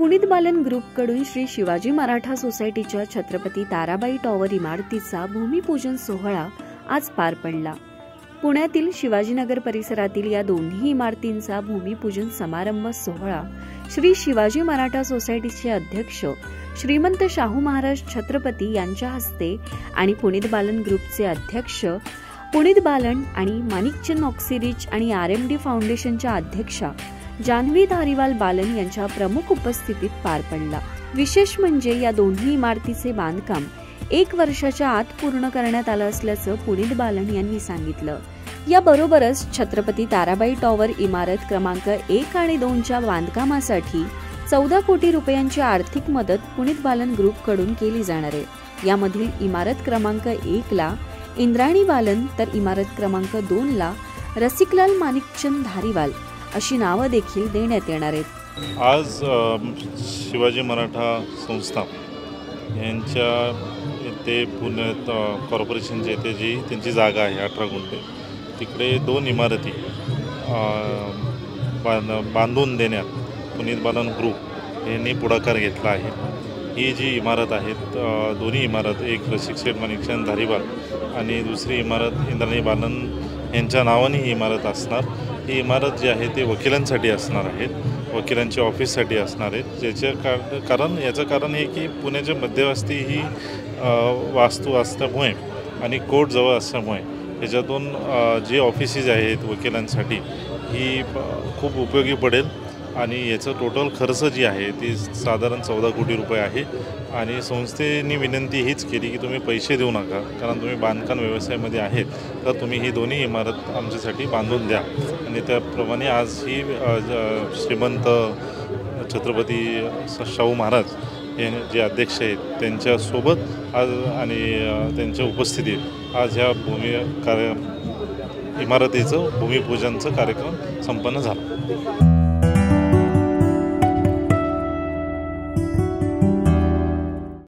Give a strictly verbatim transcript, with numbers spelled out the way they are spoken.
पुनीत बालन ग्रुपकडून श्री शिवाजी मराठा सोसायटीच्या छत्रपती ताराबाई टॉवर इमारतीचा भूमिपूजन सोहळा आज पार पडला। पुण्यातील शिवाजीनगर परिसरातील या दोन्ही इमारतींचा भूमिपूजन समारंभ सोहळा श्री शिवाजी मराठा सोसायटीचे अध्यक्ष श्रीमंत शाहू महाराज छत्रपती यांच्या हस्ते आणि पुनीत बालन ग्रुपचे अध्यक्ष पुनीत बालन आणि माणिकचंद ऑक्सिरिच आणि आर एम डी फाउंडेशनच्या अध्यक्षा जान्हवी धारीवाल बालन यांच्या प्रमुख उपस्थितीत पार पडला। विशेष म्हणजे या दोन्ही इमारतीचे बांधकाम एक वर्षाच्या आत पूर्ण करण्यात आलं असल्याचं पुनीत बालन यांनी सांगितलं। या बरोबरच छत्रपती ताराबाई टॉवर इमारत क्रमांक एक आणि दोनच्या बांधकामासाठी चौदा कोटी रुपयांची आर्थिक मदत पुनीत बालन ग्रुप कडून केली जाणार आहे। यामधील इमारत क्रमांक एक ला इंद्राणी बालन तर इमारत क्रमांक दोन ला रसिकलाल माणिकचंद धारीवाल अशी नावं देखील देण्यात येणार आहेत। आज शिवाजी मराठा संस्था यांच्या इथे पुण्यात कॉर्पोरेशनच्या इथे जी त्यांची जागा आहे अठरा गुंठे, तिकडे दोन इमारती बांधून देण्यात पुनीत बालन ग्रुप यांनी पुढाकार घेतला आहे। ही जी इमारत आहेत दोन्ही इमारत, एक रसिक शेठ माणिकचंद धारीवाल आणि दुसरी इमारत इंद्राणी बालन यांच्या नावाने ही इमारत असणार। ही इमारत जी आहे ती वकिलांसाठी असणार आहेत, वकिलांच्या ऑफिससाठी असणार आहेत। ज्याच्या कारण याचं कारण हे की पुण्याच्या मध्यवस्ती ही वास्तू असल्यामुळे आणि कोर्ट जवळ असल्यामुळे याच्यातून जे ऑफिसेस आहेत वकिलांसाठी ही खूप उपयोगी पडेल आणि याचं टोटल खर्च जी आहे ती साधारण चौदा कोटी रुपये आहे। आणि संस्थेने विनंती हीच केली की तुम्ही पैसे देऊ नका, कारण तुम्ही बांधकाम व्यवसायामध्ये आहेत, तर तुम्ही ही दोन्ही इमारत आमच्यासाठी बांधून द्या। आणि त्याप्रमाणे आज ही श्रीमंत छत्रपती शाहू महाराज हे जे अध्यक्ष आहेत त्यांच्यासोबत आज आणि त्यांच्या उपस्थितीत आज ह्या भूमी कार्य इमारतीचं भूमिपूजनचं कार्यक्रम संपन्न झाला।